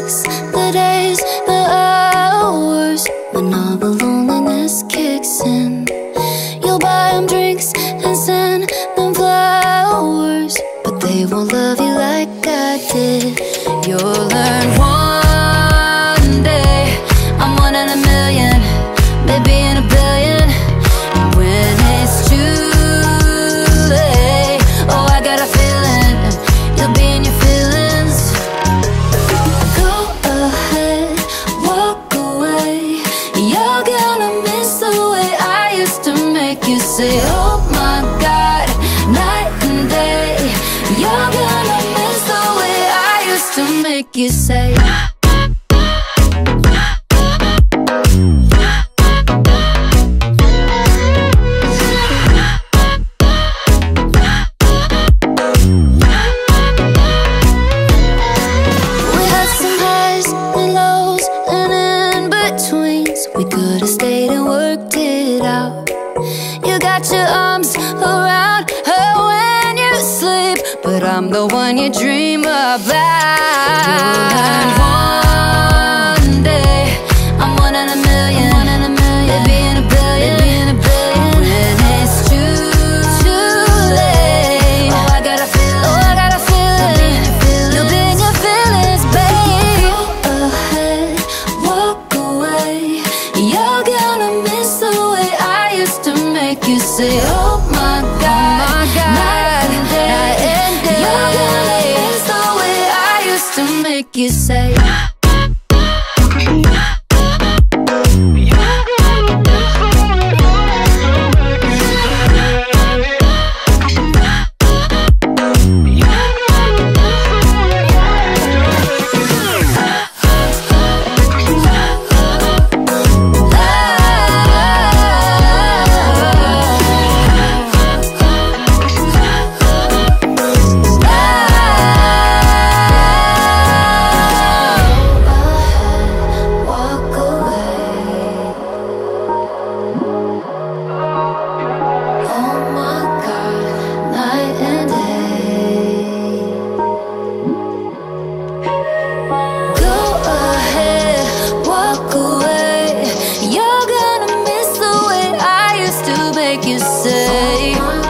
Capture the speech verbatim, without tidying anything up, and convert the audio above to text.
weeks, the days, the hours, when all the loneliness kicks in. You'll buy them drinks and send them flowers, but they won't love you like I did. You'll learn one day I'm one in a million, maybe in a billion. And when it's too late, oh, I got a feeling you'll be in your feelings. Go ahead, walk away. You're gonna miss the way I used to make you say, oh my God, night and day. You're gonna miss the way I used to make you say. We could've stayed and worked it out. You got your arms around her when you sleep, but I'm the one you dream about. You'll learn one day I'm one in a million, one in a million, maybe in a billion, maybe in a billion. When it's too, too late, oh, I got a feeling, oh, I got a feeling you'll be in your feelings, babe. Go ahead, walk away. You're gonna miss the way I used to make you say, oh my God, oh my God, night and day. Night and day. You're gonna miss the way I used to make you say. You say